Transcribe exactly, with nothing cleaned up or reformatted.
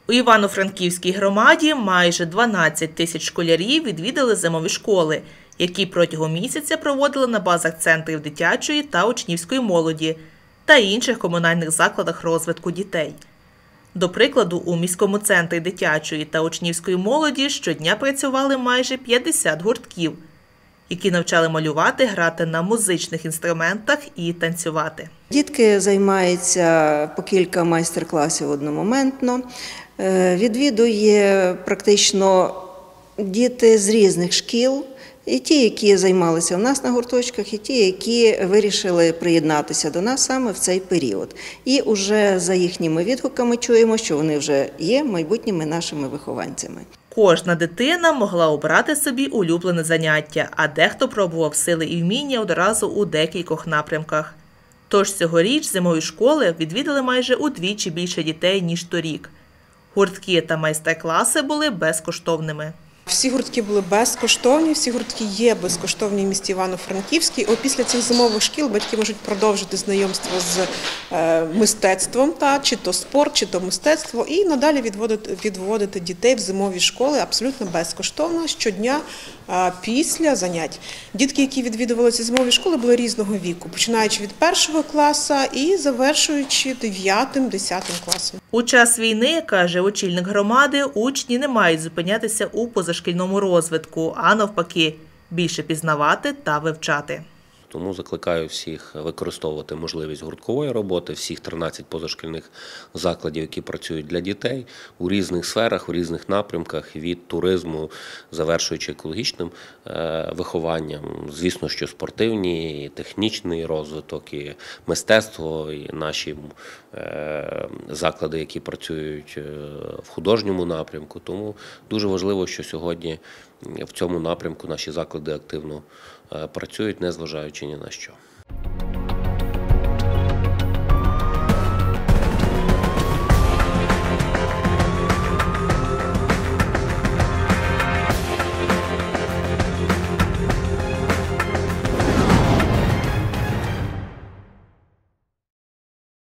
У Івано-Франківській громаді майже дванадцять тисяч школярів відвідали зимові школи, які протягом місяця проводили на базах центрів дитячої та учнівської молоді та інших комунальних закладах розвитку дітей. До прикладу, у міському центрі дитячої та учнівської молоді щодня працювали майже п'ятдесят гуртків, які навчали малювати, грати на музичних інструментах і танцювати. Дітки займаються по кілька майстер-класів одномоментно. Відвідує практично діти з різних шкіл, і ті, які займалися у нас на гурточках, і ті, які вирішили приєднатися до нас саме в цей період. І вже за їхніми відгуками чуємо, що вони вже є майбутніми нашими вихованцями. Кожна дитина могла обрати собі улюблене заняття, а дехто пробував сили і вміння одразу у декількох напрямках. Тож цьогоріч зимові школи відвідали майже удвічі більше дітей, ніж торік. Гуртки та майстер-класи були безкоштовними. Всі гуртки були безкоштовні, всі гуртки є безкоштовні в місті Івано-Франківській. Після цих зимових шкіл батьки можуть продовжити знайомство з мистецтвом, та, чи то спорт, чи то мистецтво, і надалі відводити, відводити дітей в зимові школи абсолютно безкоштовно щодня після занять. Дітки, які відвідували ці зимові школи, були різного віку, починаючи від першого класу і завершуючи дев'ятим-десятим класом. У час війни, каже очільник громади, учні не мають зупинятися у позашкільному розвитку, а навпаки, більше пізнавати та вивчати. Тому закликаю всіх використовувати можливість гурткової роботи, всіх тринадцять позашкільних закладів, які працюють для дітей у різних сферах, у різних напрямках, від туризму, завершуючи екологічним вихованням. Звісно, що спортивні, і технічний розвиток, і мистецтво, і наші заклади, які працюють в художньому напрямку. Тому дуже важливо, що сьогодні в цьому напрямку наші заклади активно працюють, незважаючи ні на що.